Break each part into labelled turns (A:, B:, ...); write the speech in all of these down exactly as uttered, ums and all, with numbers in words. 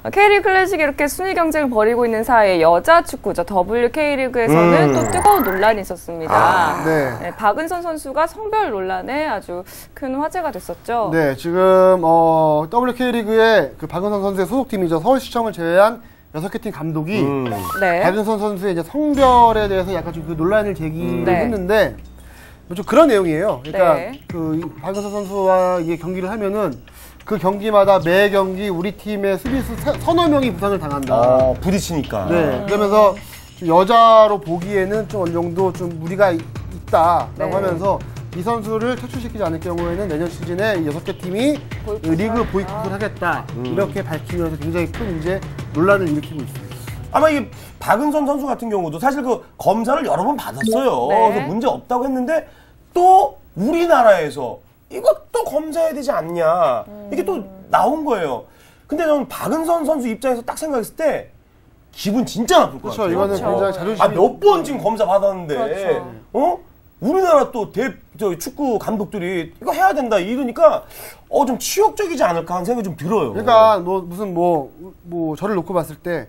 A: K리그 클래식이 이렇게 순위 경쟁을 벌이고 있는 사이에 여자 축구죠. 더블유케이리그에서는 음. 또 뜨거운 논란이 있었습니다. 아, 네. 네, 박은선 선수가 성별 논란에 아주 큰 화제가 됐었죠.
B: 네, 지금 어, 더블유케이리그의 그 박은선 선수의 소속팀이죠. 서울시청을 제외한 여섯 개 팀 감독이 음. 네. 박은선 선수의 이제 성별에 대해서 약간 좀 그 논란을 제기를 네. 했는데 뭐 좀 그런 내용이에요. 그러니까 네. 그 박은선 선수와 이게 경기를 하면은 그 경기마다 매 경기 우리 팀의 수비수 서너 명이 부상을 당한다.
C: 어, 부딪히니까.
B: 네. 그러면서 좀 여자로 보기에는 좀 어느 정도 좀 무리가 있다라고 네. 하면서 이 선수를 퇴출시키지 않을 경우에는 내년 시즌에 여섯 개 팀이 보이콧 리그 보이콧을 하겠다. 음. 이렇게 밝히면서 굉장히 큰 이제 논란을 일으키고 있습니다.
C: 아마 이 박은선 선수 같은 경우도 사실 그 검사를 여러 번 받았어요. 네. 그래서 문제 없다고 했는데 또 우리나라에서 이것도 검사해야 되지 않냐. 음. 이게 또 나온 거예요. 근데 저는 박은선 선수 입장에서 딱 생각했을 때 기분 진짜 나쁠 것 같아요.
B: 이거는 그렇죠. 굉장히 자존심이.
C: 아, 몇 번 지금 검사 받았는데.
A: 그렇죠.
C: 어? 우리나라 또 대, 저 축구 감독들이 이거 해야 된다 이러니까 어, 좀 치욕적이지 않을까 하는 생각이 좀 들어요.
B: 그러니까 너 무슨 뭐, 뭐 저를 놓고 봤을 때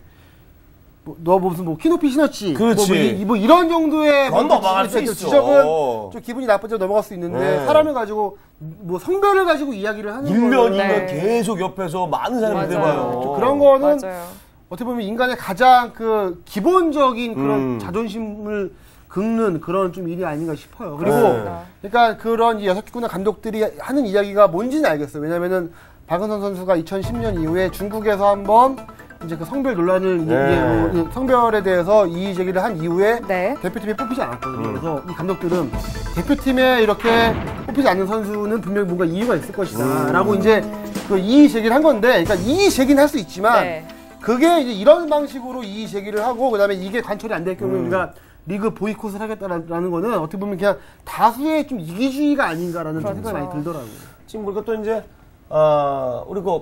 B: 뭐, 너 무슨 뭐 키높이 신었지.
C: 그렇지.
B: 뭐, 뭐, 뭐 이런 정도의
C: 그건 넘어갈 수 있어.
B: 지적은 좀 기분이 나쁘죠. 넘어갈 수 있는데 네. 사람을 가지고 뭐 성별을 가지고 이야기를 하는 거는
C: 일면이면 네. 계속 옆에서 많은 사람들이 해봐요.
B: 그런 거는
A: 맞아요.
B: 어떻게 보면 인간의 가장 그 기본적인 그런 음. 자존심을 긁는 그런 좀 일이 아닌가 싶어요. 그리고 네. 그러니까 그런 여섯 개구나 감독들이 하는 이야기가 뭔지는 알겠어요. 왜냐면은 박은선 선수가 이천십 년 이후에 중국에서 한번 이제 그 성별 논란을 네. 이제 성별에 대해서 이의 제기를 한 이후에 네. 대표팀에 뽑히지 않았거든요. 음. 그래서 이 감독들은 대표팀에 이렇게 뽑히지 않는 선수는 분명히 뭔가 이유가 있을 것이다라고 음. 이제 그 이의 제기를 한 건데, 그러니까 이의 제기는 할 수 있지만 네. 그게 이제 이런 방식으로 이의 제기를 하고 그다음에 이게 관철이 안 될 경우에 음. 우리가 리그 보이콧을 하겠다라는 거는 어떻게 보면 그냥 다수의 좀 이기주의가 아닌가라는 그렇죠. 생각이 많이 들더라고요.
C: 지금 우리가 또 이제 어, 우리 그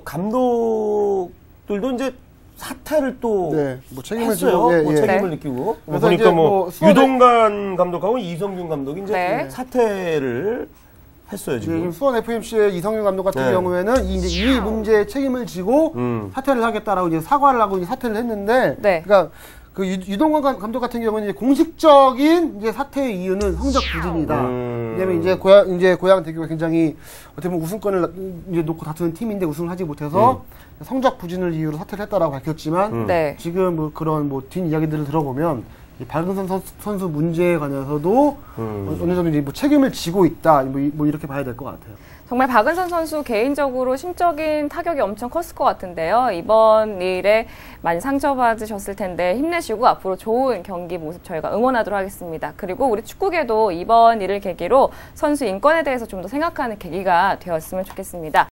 C: 감독들도 이제 사퇴를 또
B: 네, 뭐 책임을
C: 했어요.
B: 지고, 예,
C: 뭐
B: 예.
C: 책임을
B: 네.
C: 느끼고.
B: 그래서
C: 보니까 뭐,
B: 뭐 수원에...
C: 유동관 감독하고 이성균 감독이 이제
A: 네.
C: 사퇴를 했어요 지금.
B: 네, 수원 에프엠씨의 이성균 감독 같은 네. 경우에는 이, 이제 이 문제에 책임을 지고 음. 사퇴를 하겠다라고 이제 사과를 하고 이제 사퇴를 했는데, 네. 그러니까. 그 유동관 감독 같은 경우는 이제 공식적인 이제 사퇴의 이유는 성적 부진이다. 음. 왜냐면 이제 고양 이제 고양 대교가 굉장히 어떻게 보면 우승권을 이제 놓고 다투는 팀인데 우승을 하지 못해서 음. 성적 부진을 이유로 사퇴를 했다라고 밝혔지만 음. 네. 지금 뭐 그런 뭐 뒷 이야기들을 들어보면 이 박은선 선수, 선수 문제에 관해서도 음. 어느 정도 이제 뭐 책임을 지고 있다. 뭐, 뭐 이렇게 봐야 될 것 같아요.
A: 정말 박은선 선수 개인적으로 심적인 타격이 엄청 컸을 것 같은데요. 이번 일에 많이 상처받으셨을 텐데 힘내시고 앞으로 좋은 경기 모습 저희가 응원하도록 하겠습니다. 그리고 우리 축구계도 이번 일을 계기로 선수 인권에 대해서 좀 더 생각하는 계기가 되었으면 좋겠습니다.